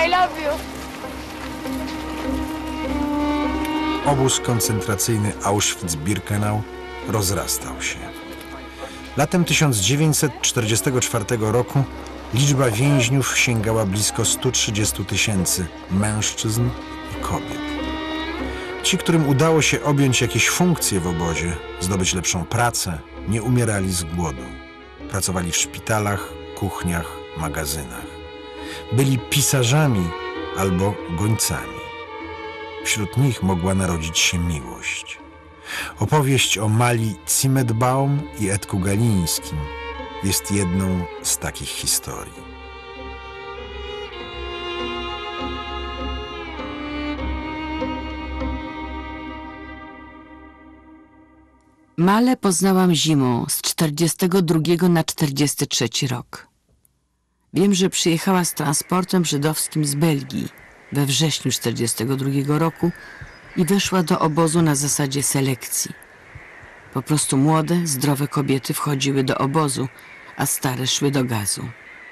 I love you. Obóz koncentracyjny Auschwitz-Birkenau rozrastał się. Latem 1944 roku liczba więźniów sięgała blisko 130 000 mężczyzn i kobiet. Ci, którym udało się objąć jakieś funkcje w obozie, zdobyć lepszą pracę, nie umierali z głodu. Pracowali w szpitalach, kuchniach, magazynach. Byli pisarzami albo gońcami. Wśród nich mogła narodzić się miłość. Opowieść o Mali Zimmetbaum i Edku Galińskim jest jedną z takich historii. Malę poznałam zimą z 42 na 43 rok. Wiem, że przyjechała z transportem żydowskim z Belgii we wrześniu 42 roku i weszła do obozu na zasadzie selekcji. Po prostu młode, zdrowe kobiety wchodziły do obozu, a stare szły do gazu.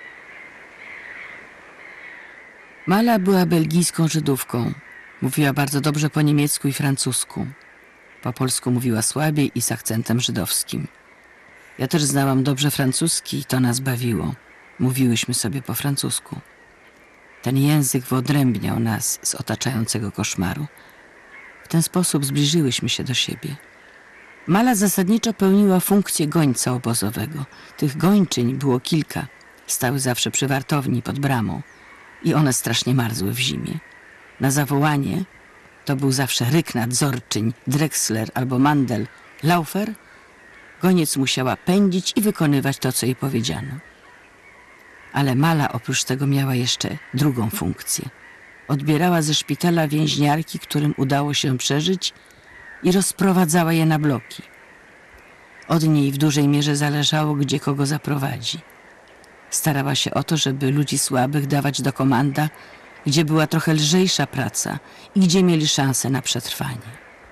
Mala była belgijską Żydówką. Mówiła bardzo dobrze po niemiecku i francusku. Po polsku mówiła słabiej i z akcentem żydowskim. Ja też znałam dobrze francuski i to nas bawiło. Mówiłyśmy sobie po francusku. Ten język wyodrębniał nas z otaczającego koszmaru. W ten sposób zbliżyłyśmy się do siebie. Mala zasadniczo pełniła funkcję gońca obozowego. Tych gończyń było kilka. Stały zawsze przy wartowni pod bramą. I one strasznie marzły w zimie. Na zawołanie to był zawsze ryk nadzorczyń, Drexler albo Mandel, Laufer. Goniec musiała pędzić i wykonywać to, co jej powiedziano. Ale Mala oprócz tego miała jeszcze drugą funkcję. Odbierała ze szpitala więźniarki, którym udało się przeżyć, i rozprowadzała je na bloki. Od niej w dużej mierze zależało, gdzie kogo zaprowadzi. Starała się o to, żeby ludzi słabych dawać do komanda, gdzie była trochę lżejsza praca i gdzie mieli szansę na przetrwanie.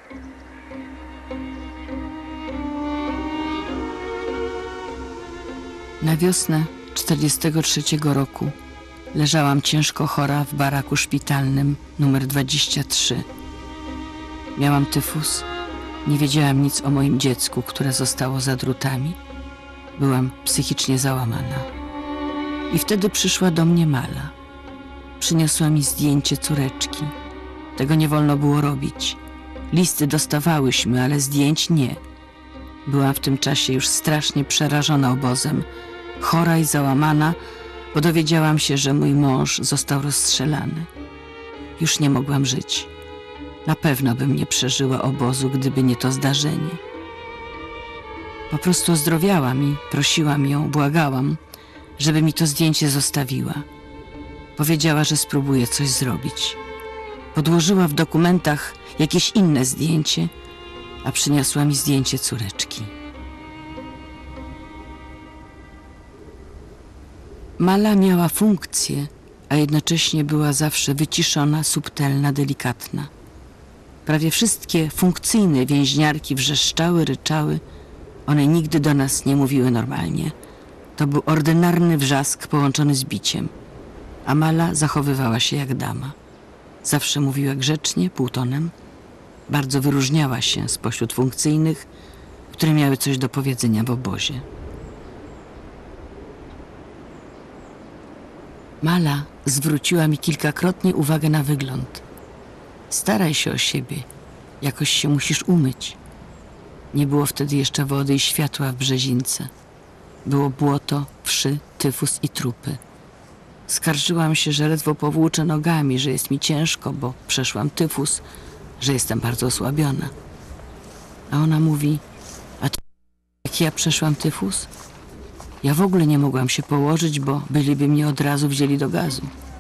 Na wiosnę 43 roku leżałam ciężko chora w baraku szpitalnym numer 23. Miałam tyfus, nie wiedziałam nic o moim dziecku, które zostało za drutami. Byłam psychicznie załamana. I wtedy przyszła do mnie Mala. Przyniosła mi zdjęcie córeczki. Tego nie wolno było robić. Listy dostawałyśmy, ale zdjęć nie. Byłam w tym czasie już strasznie przerażona obozem, chora i załamana, bo dowiedziałam się, że mój mąż został rozstrzelany. Już nie mogłam żyć. Na pewno bym nie przeżyła obozu, gdyby nie to zdarzenie. Po prostu ozdrowiałam i prosiłam ją, błagałam, żeby mi to zdjęcie zostawiła. Powiedziała, że spróbuje coś zrobić. Podłożyła w dokumentach jakieś inne zdjęcie, a przyniosła mi zdjęcie córeczki. Mala miała funkcję, a jednocześnie była zawsze wyciszona, subtelna, delikatna. Prawie wszystkie funkcyjne więźniarki wrzeszczały, ryczały. One nigdy do nas nie mówiły normalnie. To był ordynarny wrzask połączony z biciem. A Mala zachowywała się jak dama. Zawsze mówiła grzecznie, półtonem. Bardzo wyróżniała się spośród funkcyjnych, które miały coś do powiedzenia w obozie. Mala zwróciła mi kilkakrotnie uwagę na wygląd. Staraj się o siebie, jakoś się musisz umyć. Nie było wtedy jeszcze wody i światła w Brzezince. Było błoto, wszy, tyfus i trupy. Skarżyłam się, że ledwo powłóczę nogami, że jest mi ciężko, bo przeszłam tyfus, że jestem bardzo osłabiona. A ona mówi, a ty, jak ja przeszłam tyfus? Ja w ogóle nie mogłam się położyć, bo byliby mnie od razu wzięli do gazu.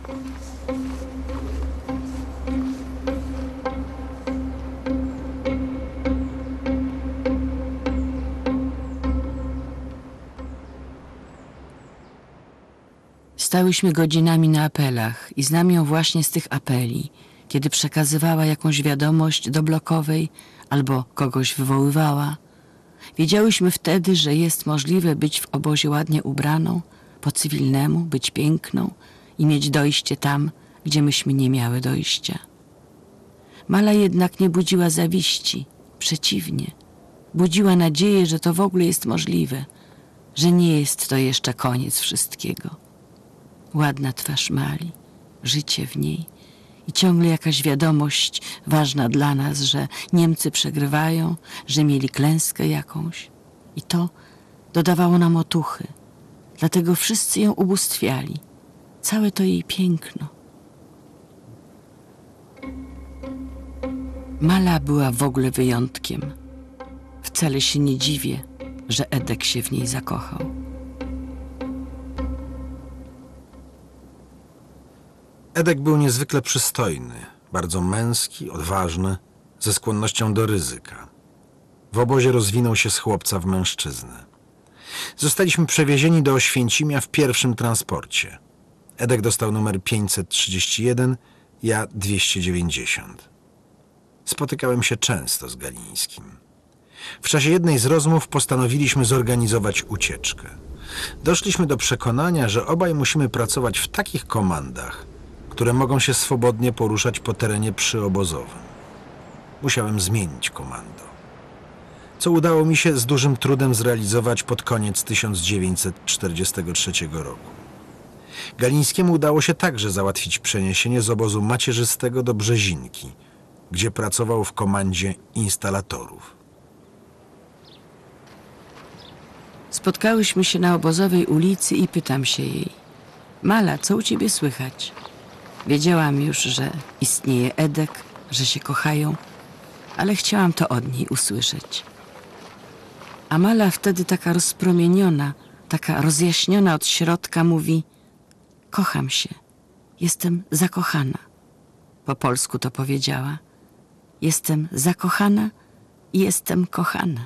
Stałyśmy godzinami na apelach i znam ją właśnie z tych apeli, kiedy przekazywała jakąś wiadomość do blokowej albo kogoś wywoływała. Wiedziałyśmy wtedy, że jest możliwe być w obozie ładnie ubraną, po cywilnemu, być piękną i mieć dojście tam, gdzie myśmy nie miały dojścia. Mala jednak nie budziła zawiści, przeciwnie. Budziła nadzieję, że to w ogóle jest możliwe, że nie jest to jeszcze koniec wszystkiego. Ładna twarz Mali, życie w niej i ciągle jakaś wiadomość ważna dla nas, że Niemcy przegrywają, że mieli klęskę jakąś. I to dodawało nam otuchy. Dlatego wszyscy ją ubóstwiali. Całe to jej piękno. Mala była w ogóle wyjątkiem. Wcale się nie dziwię, że Edek się w niej zakochał. Edek był niezwykle przystojny, bardzo męski, odważny, ze skłonnością do ryzyka. W obozie rozwinął się z chłopca w mężczyznę. Zostaliśmy przewiezieni do Oświęcimia w pierwszym transporcie. Edek dostał numer 531, ja 290. Spotykałem się często z Galińskim. W czasie jednej z rozmów postanowiliśmy zorganizować ucieczkę. Doszliśmy do przekonania, że obaj musimy pracować w takich komandach, które mogą się swobodnie poruszać po terenie przyobozowym. Musiałem zmienić komando, co udało mi się z dużym trudem zrealizować pod koniec 1943 roku. Galińskiemu udało się także załatwić przeniesienie z obozu macierzystego do Brzezinki, gdzie pracował w komandzie instalatorów. Spotkałyśmy się na obozowej ulicy i pytam się jej: Mala, co u ciebie słychać? Wiedziałam już, że istnieje Edek, że się kochają, ale chciałam to od niej usłyszeć. A Mala wtedy taka rozpromieniona, taka rozjaśniona od środka mówi: kocham się, jestem zakochana. Po polsku to powiedziała. Jestem zakochana i jestem kochana.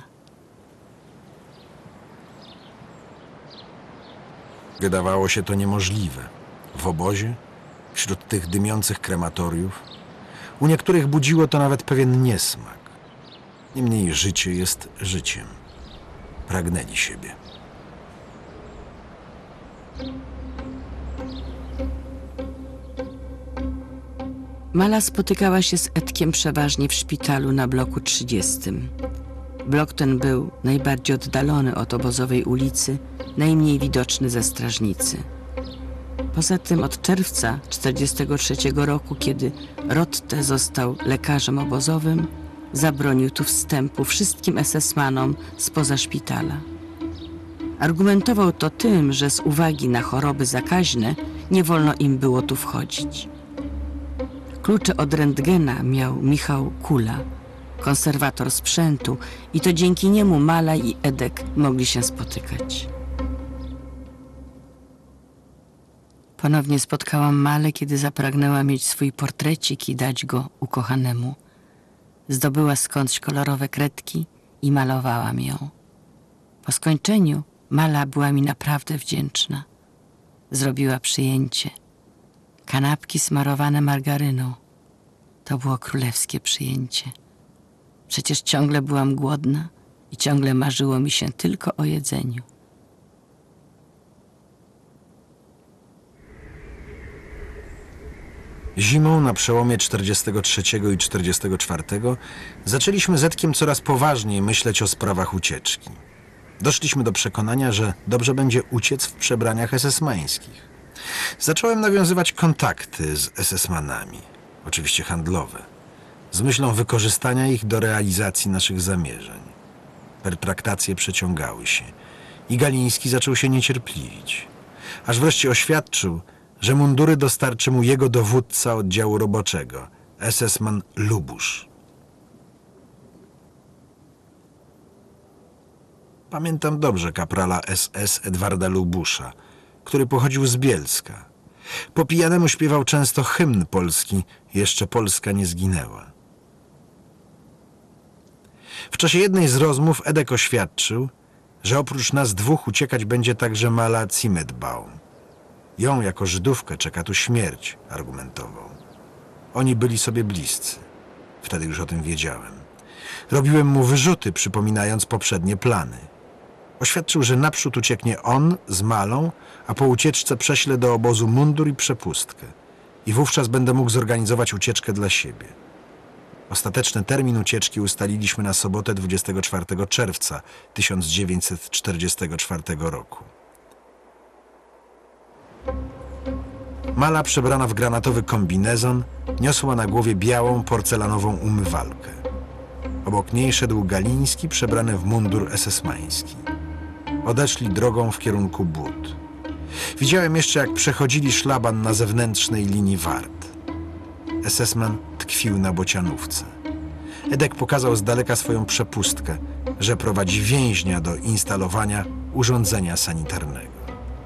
Wydawało się to niemożliwe. W obozie, wśród tych dymiących krematoriów, u niektórych budziło to nawet pewien niesmak. Niemniej życie jest życiem. Pragnęli siebie. Mala spotykała się z Edkiem przeważnie w szpitalu na bloku 30. Blok ten był najbardziej oddalony od obozowej ulicy, najmniej widoczny ze strażnicy. Poza tym od czerwca 1943 roku, kiedy Rotte został lekarzem obozowym, zabronił tu wstępu wszystkim SS-manom spoza szpitala. Argumentował to tym, że z uwagi na choroby zakaźne nie wolno im było tu wchodzić. Klucze od rentgena miał Michał Kula, konserwator sprzętu, i to dzięki niemu Mala i Edek mogli się spotykać. Ponownie spotkałam Malę, kiedy zapragnęła mieć swój portrecik i dać go ukochanemu. Zdobyła skądś kolorowe kredki i malowałam ją. Po skończeniu Mala była mi naprawdę wdzięczna. Zrobiła przyjęcie. Kanapki smarowane margaryną. To było królewskie przyjęcie. Przecież ciągle byłam głodna i ciągle marzyło mi się tylko o jedzeniu. Zimą na przełomie 43 i 44 zaczęliśmy z Edkiem coraz poważniej myśleć o sprawach ucieczki. Doszliśmy do przekonania, że dobrze będzie uciec w przebraniach SS-mańskich. Zacząłem nawiązywać kontakty z SS-manami, oczywiście handlowe, z myślą wykorzystania ich do realizacji naszych zamierzeń. Pertraktacje przeciągały się i Galiński zaczął się niecierpliwić, aż wreszcie oświadczył, że mundury dostarczy mu jego dowódca oddziału roboczego, SS-man Lubusz. Pamiętam dobrze kaprala SS Edwarda Lubusza, który pochodził z Bielska. Po pijanemu śpiewał często hymn polski „Jeszcze Polska nie zginęła”. W czasie jednej z rozmów Edek oświadczył, że oprócz nas dwóch uciekać będzie także Mala Zimmetbaum. Ją jako Żydówkę czeka tu śmierć, argumentował. Oni byli sobie bliscy. Wtedy już o tym wiedziałem. Robiłem mu wyrzuty, przypominając poprzednie plany. Oświadczył, że naprzód ucieknie on z Malą, a po ucieczce prześle do obozu mundur i przepustkę. i wówczas będę mógł zorganizować ucieczkę dla siebie. Ostateczny termin ucieczki ustaliliśmy na sobotę 24 czerwca 1944 roku. Mala, przebrana w granatowy kombinezon, niosła na głowie białą porcelanową umywalkę. Obok niej szedł Galiński, przebrany w mundur esesmański. Odeszli drogą w kierunku Bud. Widziałem jeszcze, jak przechodzili szlaban na zewnętrznej linii wart. Esesman tkwił na bocianówce. Edek pokazał z daleka swoją przepustkę, że prowadzi więźnia do instalowania urządzenia sanitarnego.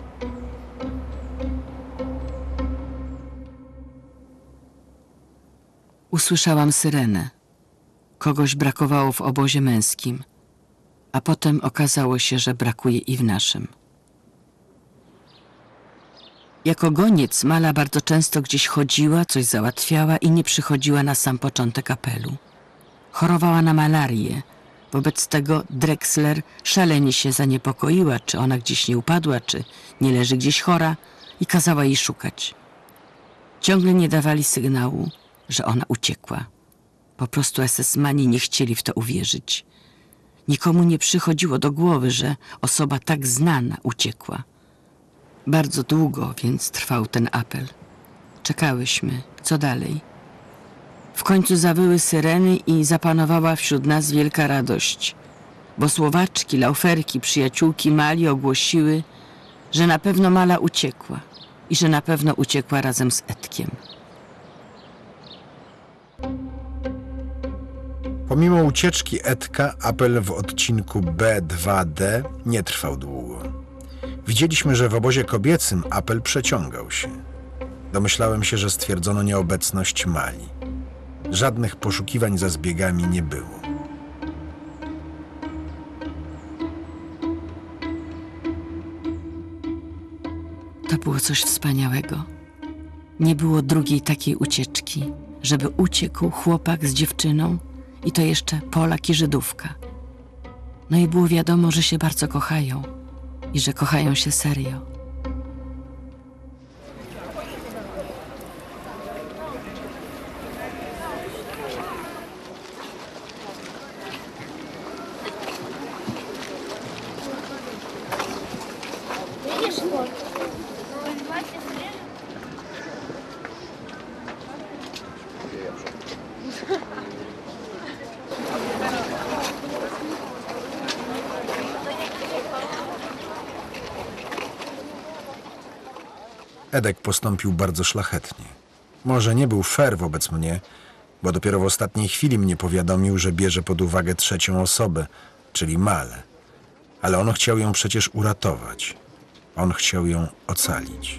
Usłyszałam syrenę. Kogoś brakowało w obozie męskim, a potem okazało się, że brakuje i w naszym. Jako goniec Mala bardzo często gdzieś chodziła, coś załatwiała i nie przychodziła na sam początek apelu. Chorowała na malarię. Wobec tego Drexler szalenie się zaniepokoiła, czy ona gdzieś nie upadła, czy nie leży gdzieś chora, i kazała jej szukać. Ciągle nie dawali sygnału, że ona uciekła. Po prostu esesmani nie chcieli w to uwierzyć. Nikomu nie przychodziło do głowy, że osoba tak znana uciekła. Bardzo długo więc trwał ten apel. Czekałyśmy, co dalej. W końcu zawyły syreny i zapanowała wśród nas wielka radość, bo Słowaczki, Lauferki, przyjaciółki Mali ogłosiły, że na pewno Mala uciekła i że na pewno uciekła razem z Edkiem. Pomimo ucieczki Edka, apel w odcinku B2D nie trwał długo. Widzieliśmy, że w obozie kobiecym apel przeciągał się. Domyślałem się, że stwierdzono nieobecność Mali. Żadnych poszukiwań za zbiegami nie było. To było coś wspaniałego. Nie było drugiej takiej ucieczki, żeby uciekł chłopak z dziewczyną i to jeszcze Polak i Żydówka. No i było wiadomo, że się bardzo kochają i że kochają się serio. Edek postąpił bardzo szlachetnie. Może nie był fair wobec mnie, bo dopiero w ostatniej chwili mnie powiadomił, że bierze pod uwagę trzecią osobę, czyli Malę. Ale on chciał ją przecież uratować. On chciał ją ocalić.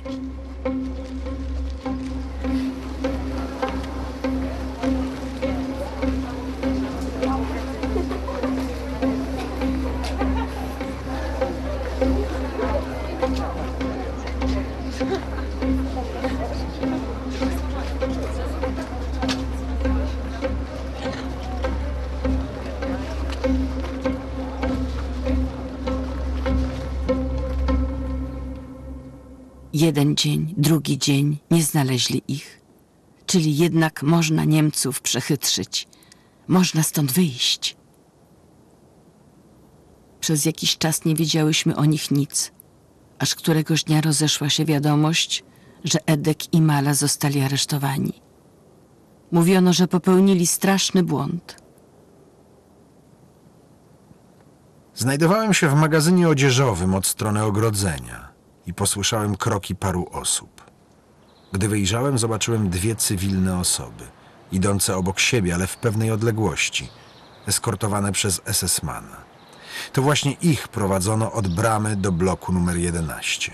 Jeden dzień, drugi dzień, nie znaleźli ich. Czyli jednak można Niemców przechytrzyć. Można stąd wyjść. Przez jakiś czas nie wiedziałyśmy o nich nic, aż któregoś dnia rozeszła się wiadomość, że Edek i Mala zostali aresztowani. Mówiono, że popełnili straszny błąd. Znajdowałem się w magazynie odzieżowym od strony ogrodzenia i posłyszałem kroki paru osób. Gdy wyjrzałem, zobaczyłem dwie cywilne osoby, idące obok siebie, ale w pewnej odległości, eskortowane przez SS-mana. To właśnie ich prowadzono od bramy do bloku numer 11.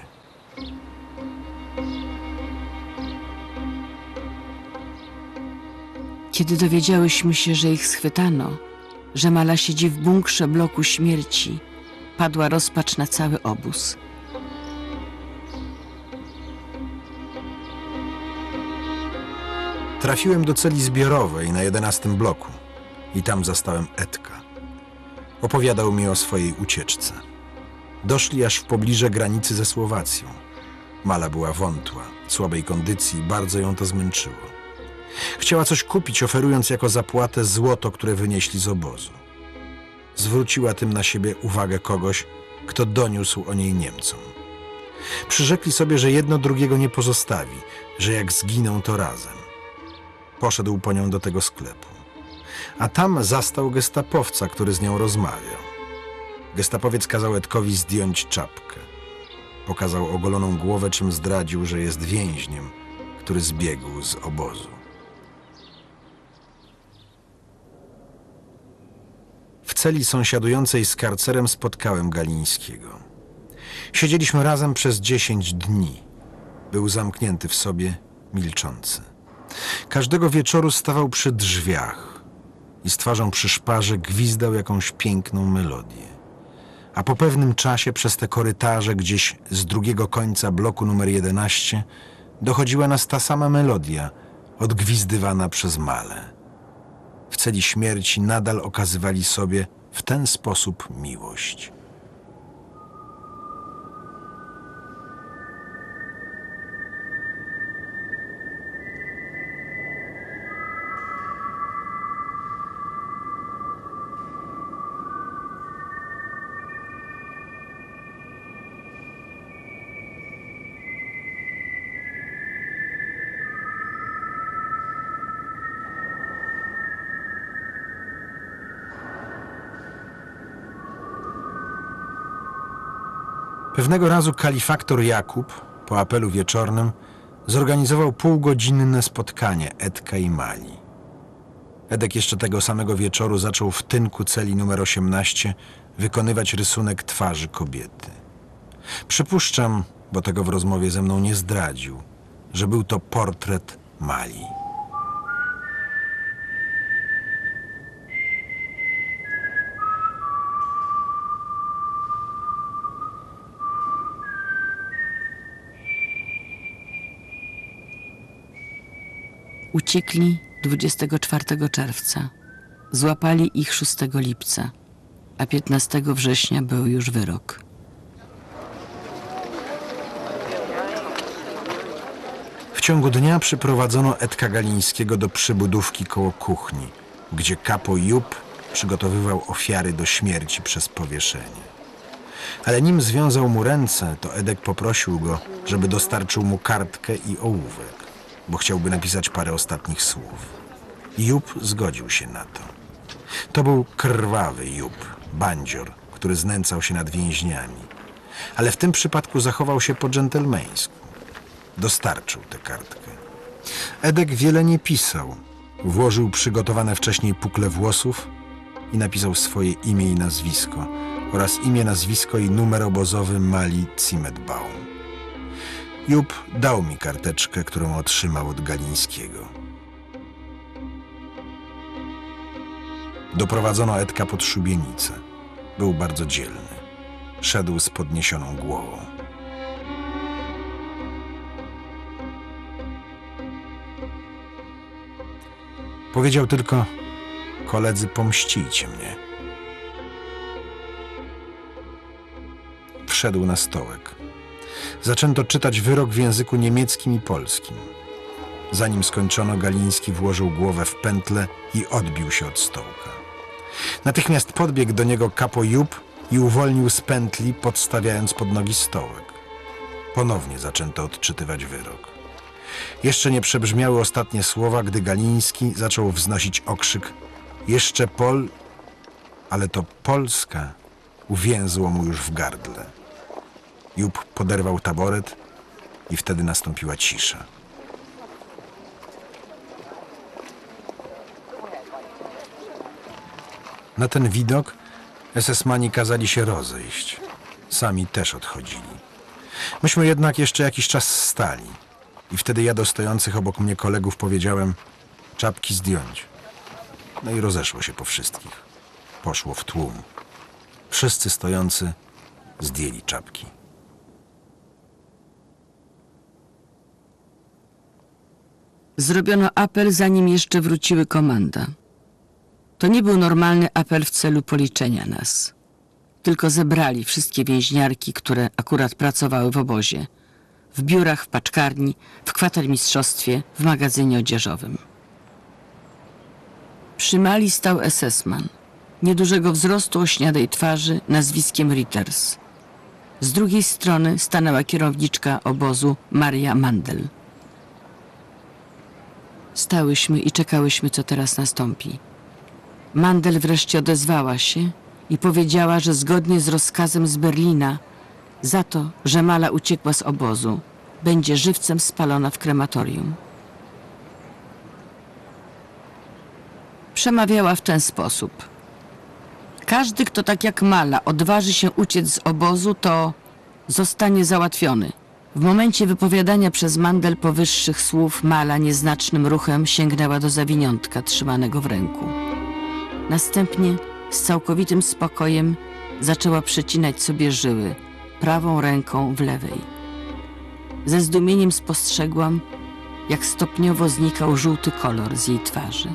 Kiedy dowiedziałyśmy się, że ich schwytano, że Mala siedzi w bunkrze bloku śmierci, padła rozpacz na cały obóz. Trafiłem do celi zbiorowej na 11 bloku i tam zastałem Edka. Opowiadał mi o swojej ucieczce. Doszli aż w pobliże granicy ze Słowacją. Mala była wątła, słabej kondycji i bardzo ją to zmęczyło. Chciała coś kupić, oferując jako zapłatę złoto, które wynieśli z obozu. Zwróciła tym na siebie uwagę kogoś, kto doniósł o niej Niemcom. Przyrzekli sobie, że jedno drugiego nie pozostawi, że jak zginą, to razem. Poszedł po nią do tego sklepu. A tam zastał gestapowca, który z nią rozmawiał. Gestapowiec kazał Edkowi zdjąć czapkę. Pokazał ogoloną głowę, czym zdradził, że jest więźniem, który zbiegł z obozu. W celi sąsiadującej z karcerem spotkałem Galińskiego. Siedzieliśmy razem przez 10 dni. Był zamknięty w sobie, milczący. Każdego wieczoru stawał przy drzwiach i z twarzą przy szparze gwizdał jakąś piękną melodię. A po pewnym czasie przez te korytarze gdzieś z drugiego końca bloku numer 11 dochodziła nas ta sama melodia, odgwizdywana przez Malę. W celi śmierci nadal okazywali sobie w ten sposób miłość. Pewnego razu kalifaktor Jakub, po apelu wieczornym, zorganizował półgodzinne spotkanie Edka i Mali. Edek jeszcze tego samego wieczoru zaczął w tynku celi numer 18 wykonywać rysunek twarzy kobiety. Przypuszczam, bo tego w rozmowie ze mną nie zdradził, że był to portret Mali. Uciekli 24 czerwca. Złapali ich 6 lipca, a 15 września był już wyrok. W ciągu dnia przyprowadzono Edka Galińskiego do przybudówki koło kuchni, gdzie kapo Jób przygotowywał ofiary do śmierci przez powieszenie. Ale nim związał mu ręce, to Edek poprosił go, żeby dostarczył mu kartkę i ołówek, bo chciałby napisać parę ostatnich słów. Jób zgodził się na to. To był krwawy Jób, bandzior, który znęcał się nad więźniami. Ale w tym przypadku zachował się po dżentelmeńsku. Dostarczył tę kartkę. Edek wiele nie pisał. Włożył przygotowane wcześniej pukle włosów i napisał swoje imię i nazwisko oraz imię, nazwisko i numer obozowy Mali Zimmetbaum. Jób dał mi karteczkę, którą otrzymał od Galińskiego. Doprowadzono Edka pod szubienicę. Był bardzo dzielny. Szedł z podniesioną głową. Powiedział tylko: koledzy, pomścijcie mnie. Wszedł na stołek. Zaczęto czytać wyrok w języku niemieckim i polskim. Zanim skończono, Galiński włożył głowę w pętlę i odbił się od stołka. Natychmiast podbiegł do niego kapo Jób i uwolnił z pętli, podstawiając pod nogi stołek. Ponownie zaczęto odczytywać wyrok. Jeszcze nie przebrzmiały ostatnie słowa, gdy Galiński zaczął wznosić okrzyk: jeszcze ale to Polska uwięzło mu już w gardle. Jób poderwał taboret i wtedy nastąpiła cisza. Na ten widok esesmani kazali się rozejść. Sami też odchodzili. Myśmy jednak jeszcze jakiś czas stali i wtedy ja do stojących obok mnie kolegów powiedziałem: czapki zdjąć. No i rozeszło się po wszystkich. Poszło w tłum. Wszyscy stojący zdjęli czapki. Zrobiono apel, zanim jeszcze wróciły komanda. To nie był normalny apel w celu policzenia nas. Tylko zebrali wszystkie więźniarki, które akurat pracowały w obozie. w biurach, w paczkarni, w kwatermistrzostwie, w magazynie odzieżowym. Przy Mali stał SS-man, niedużego wzrostu o śniadej twarzy, nazwiskiem Ritters. Z drugiej strony stanęła kierowniczka obozu Maria Mandel. Stałyśmy i czekałyśmy, co teraz nastąpi. Mandel wreszcie odezwała się i powiedziała, że zgodnie z rozkazem z Berlina za to, że Mala uciekła z obozu, będzie żywcem spalona w krematorium. Przemawiała w ten sposób. Każdy, kto tak jak Mala odważy się uciec z obozu, to zostanie załatwiony. W momencie wypowiadania przez Mandel powyższych słów Mala nieznacznym ruchem sięgnęła do zawiniątka trzymanego w ręku. Następnie z całkowitym spokojem zaczęła przecinać sobie żyły, prawą ręką w lewej. Ze zdumieniem spostrzegłam, jak stopniowo znikał żółty kolor z jej twarzy.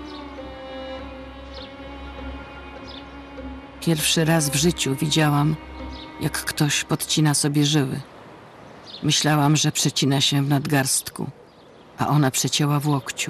Pierwszy raz w życiu widziałam, jak ktoś podcina sobie żyły. Myślałam, że przecina się w nadgarstku, a ona przecięła w łokciu.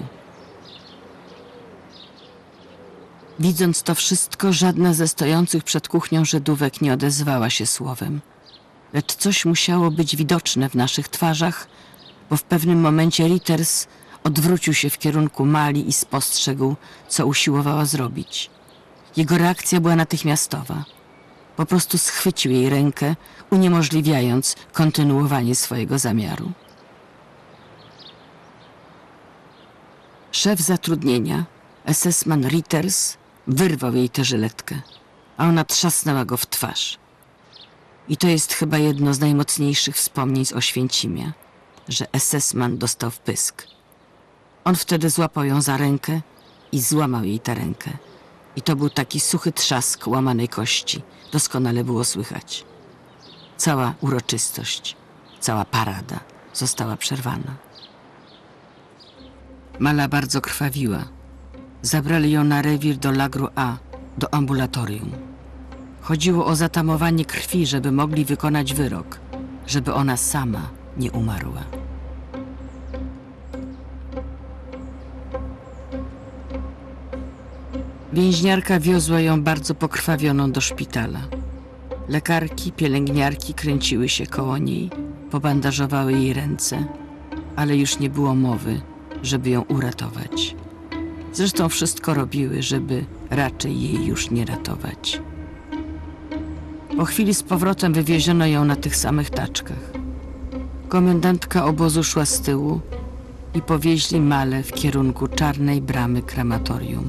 Widząc to wszystko, żadna ze stojących przed kuchnią Żydówek nie odezwała się słowem. Lecz coś musiało być widoczne w naszych twarzach, bo w pewnym momencie Ritters odwrócił się w kierunku Mali i spostrzegł, co usiłowała zrobić. Jego reakcja była natychmiastowa. Po prostu schwycił jej rękę, uniemożliwiając kontynuowanie swojego zamiaru. Szef zatrudnienia, SS-man Ritters, wyrwał jej tę żyletkę, a ona trzasnęła go w twarz. I to jest chyba jedno z najmocniejszych wspomnień z Oświęcimia, że SS-man dostał w pysk. On wtedy złapał ją za rękę i złamał jej tę rękę. I to był taki suchy trzask łamanej kości. Doskonale było słychać. Cała uroczystość, cała parada została przerwana. Mala bardzo krwawiła. Zabrali ją na rewir do Lagru A, do ambulatorium. Chodziło o zatamowanie krwi, żeby mogli wykonać wyrok, żeby ona sama nie umarła. Więźniarka wiozła ją bardzo pokrwawioną do szpitala. Lekarki, pielęgniarki kręciły się koło niej, pobandażowały jej ręce, ale już nie było mowy, żeby ją uratować. Zresztą wszystko robiły, żeby raczej jej już nie ratować. Po chwili z powrotem wywieziono ją na tych samych taczkach. Komendantka obozu szła z tyłu i powieźli Malę w kierunku czarnej bramy krematorium.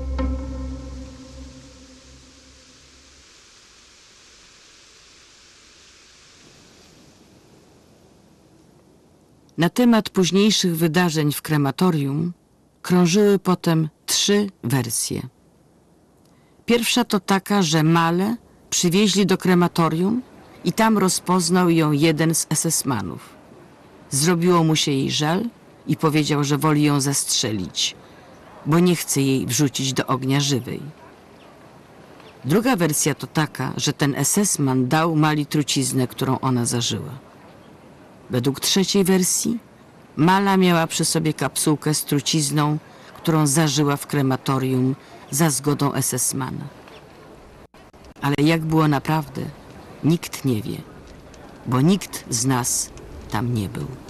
Na temat późniejszych wydarzeń w krematorium krążyły potem 3 wersje. Pierwsza to taka, że Malę przywieźli do krematorium i tam rozpoznał ją jeden z SS-manów. Zrobiło mu się jej żal i powiedział, że woli ją zastrzelić, bo nie chce jej wrzucić do ognia żywej. Druga wersja to taka, że ten SS-man dał Mali truciznę, którą ona zażyła. Według trzeciej wersji Mala miała przy sobie kapsułkę z trucizną, którą zażyła w krematorium za zgodą SS-mana. Ale jak było naprawdę, nikt nie wie, bo nikt z nas tam nie był.